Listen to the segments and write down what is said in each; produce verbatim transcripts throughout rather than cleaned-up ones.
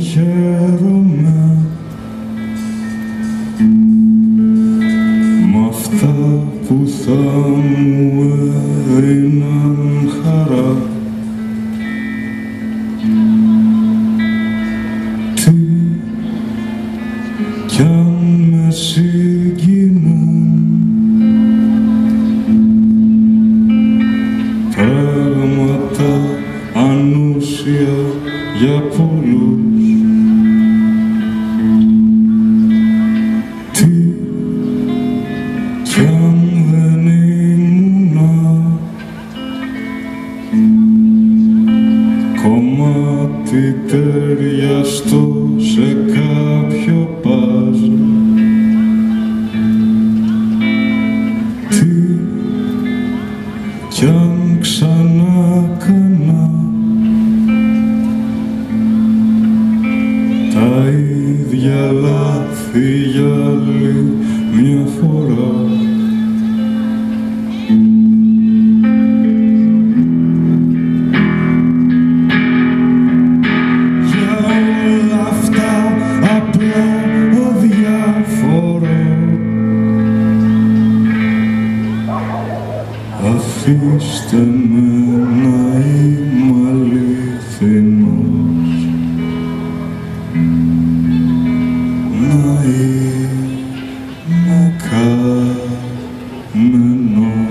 χαίρομαι μ' αυτά που θα μου έδιναν χαρά. Τι κι αν με συγκινούν πράγματα ανούσια για πολλούς. Τι κι αν δεν ήμουνα κομμάτι ταιριαστό σε κάποιο παζλ. Τι κι αν ξανά κάνα τα ίδια λάθη για άλλη μια φορά. Για όλα αυτά απλά αδιάφορο, αφήστε με να είμαι αληθινός, να είμαι καμένος.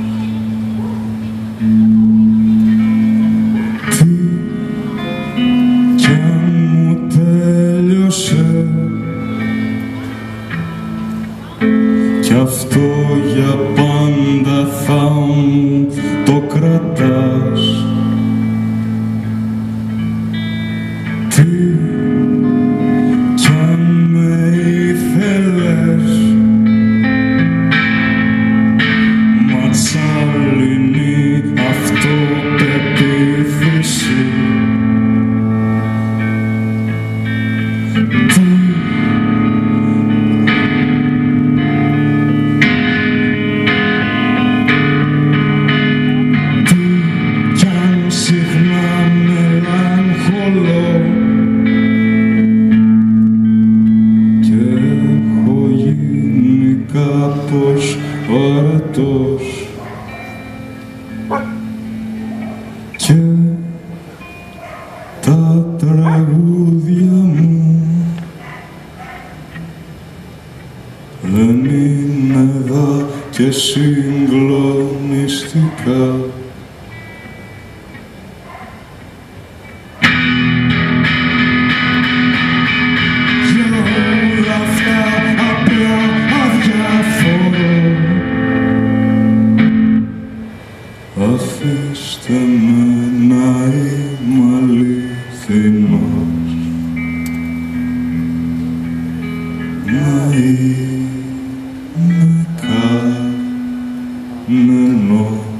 Τι κι αν μου τέλειωσε κι αυτό για πάντα θα μου το κρατάς. Τι κι αν με ήθελες ματσάλινη αυτοπεποίθηση. Τι κάπως ορατός και τα τραγούδια μου δεν είναι δα και συγκλονιστικά. Αφήστε με να είμαι αληθινός, να είμαι καμένος.